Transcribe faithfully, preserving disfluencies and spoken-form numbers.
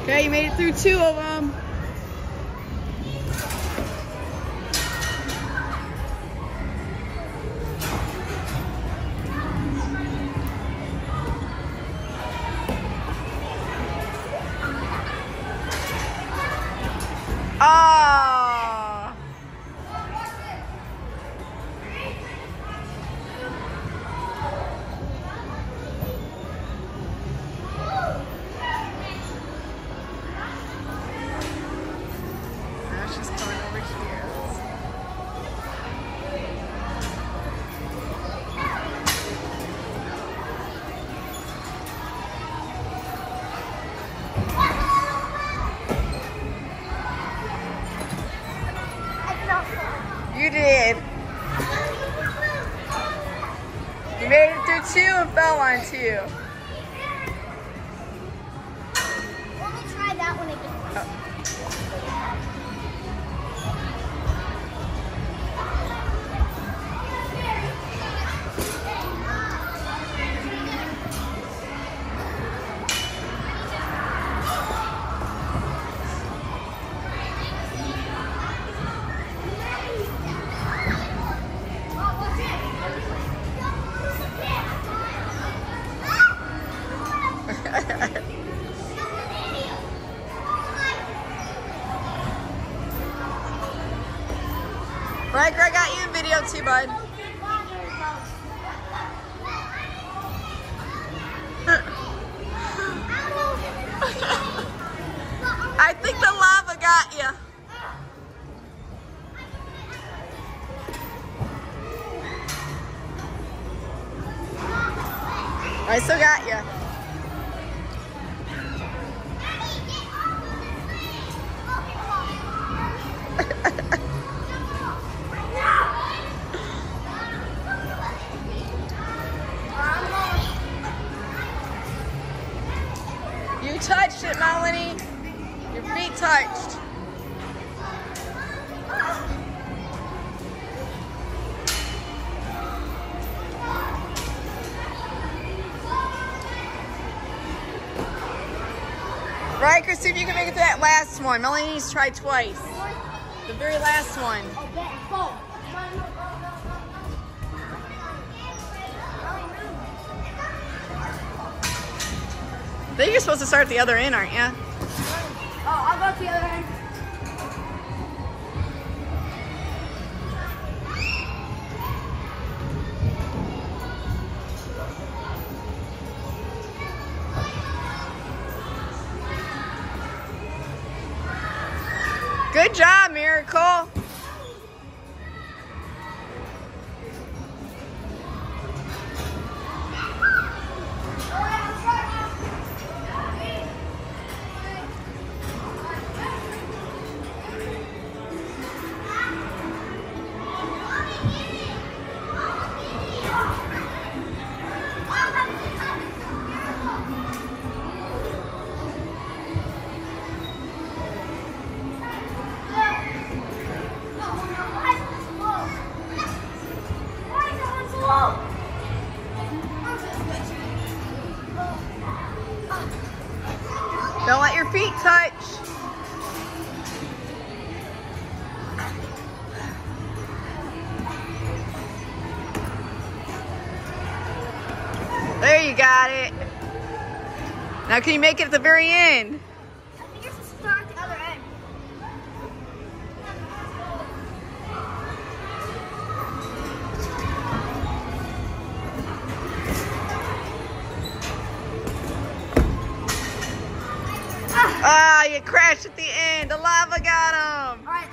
Okay, you made it through two of them. Oh! Now she's coming over here. You did. You made it through two and fell on two. Let me try that one again. Oh. Riker, I got you in video too, bud. I think the lava got you. I still got you. You touched it, Melanie. Your feet touched. Riker, see if you can make it to that last one. Melanie needs to try twice. The very last one. I think you're supposed to start at the other end, aren't you? Oh, I'll go to the other end. Good job, Miracle. Don't let your feet touch. There, you got it. Now can you make it at the very end? I think you're supposed to start at the other end. Ah, you crashed at the end. The lava got him. All right.